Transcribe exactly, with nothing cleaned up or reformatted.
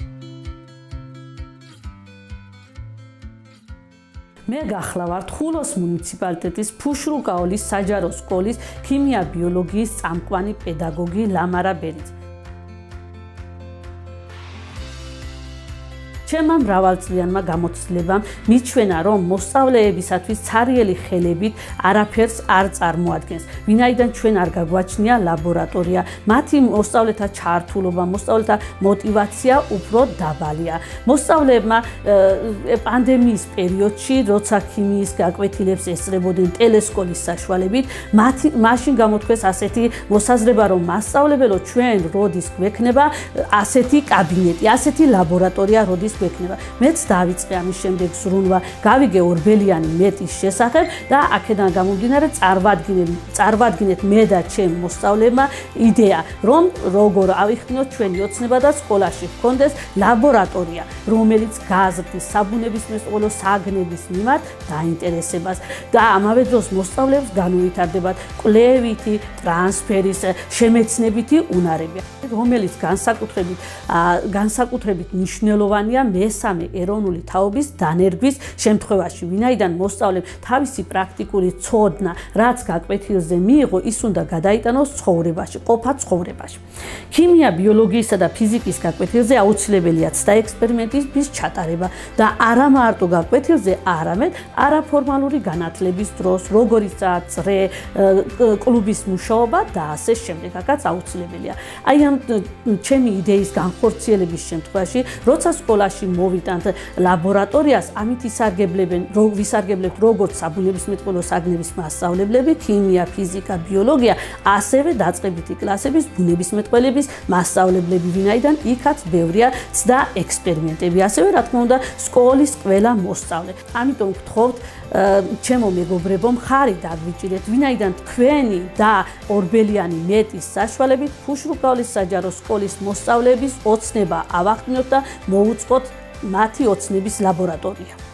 მე გახლავართ ხულოს მუნიციპალიტეტის ფუშრუკაოლის საჯარო სკოლის ქიმია-ბიოლოგიის წამყვანი პედაგოგი ლამარა ბერიძე. ჩემმა მრავალწლიანმა გამოცდილებამ მიჩვენა, რომ მოსწავლეებისათვის ცარიელი ხელებით არაფერს არ წარმოადგენს, ვინაიდან ჩვენ არ გაგვაჩნია ლაბორატორია, მათი მოსწავლეთა ჩართულობა, მოსწავლეთა мотиваცია უფრო დაბალია. მოსწავლეებმა პანდემიის პერიოდში, როცა ქიმიის გაკვეთილებს ესწრებოდნენ ტელესკოლის საშუალებით, მაშინ გამოთქვეს ასეთი მოსაზრება, რომ მასწავლებელო, ჩვენ როდის გვექნება ასეთი კაბინეტი, ასეთი ლაბორატორია როდის გვექნება. მეც დავიწყე ამის შემდეგ ზრუნვა, გავიგე ორბელიანი მეტის შესახებ და აქედან გამომდინარე წარვადგინეთ მე და ჩემ მოსწავლეებმა იდეა, რომ როგორ ავიხსნოთ ჩვენი ოცნება და სკოლაში ჰქონდეს ლაბორატორია, რომელიც გააზრდის საბუნებისმეტყველო ყოველო საგნების მიმართ დაინტერესებას და ამავე დროს მოსწავლეებს განუვითარდებათ კვლევითი, ტრანსფერის, შემეცნებითი უნარები, რომელიც განსაკუთრებით განსაკუთრებით მნიშვნელოვანია მესამე ეროვნული თაობის დანერგვის შემთხვევაში, ვინაიდან მოსწავლემ თავისი პრაქტიკული ცოდნა, რაც გაკვეთილზე მიიღო, ის უნდა გადაიტანოს ცხოვრებაში, ყოფა ცხოვრებაში. ქიმია, ბიოლოგიისა და ფიზიკის გაკვეთილზე აუცილებელია ცდა ექსპერიმენტების ჩატარება და არა მარტო გაკვეთილზე, არამედ არაფორმალური განათლების დროს, როგორიცაა წრე, კლუბის მუშაობა და ასე შემდეგ, აქაც აუცილებელია. აი ამ ჩემი იდეის განხორციელების შემთხვევაში, როცა სკოლაში მოვიტანთ ლაბორატორიას, ამით ისარგებლებენ, ვისარგებლებთ როგორც საბუნებისმეტყველო საგნების მასწავლებლები, ქიმია, ფიზიკა, ბიოლოგია, ასევე დაწყებითი კლასების ბუნებისმეტყველების მასწავლებლები, ვინაიდან იქაც ბევრია ცდა ექსპერიმენტები, ასევე რა თქმა უნდა, სკოლის ყველა მოსწავლე. ამიტომ გთხოვთ ჩემო მეგობრებო, მხარი დაგვიჭირეთ, ვინაიდან თქვენი და ორბელიანი მეტის საშუალებით ფუშრუკაოლის საჯარო სკოლის მოსწავლეების ოცნება ავახდინოთ და მოუწყოთ მათი ოცნების ლაბორატორია.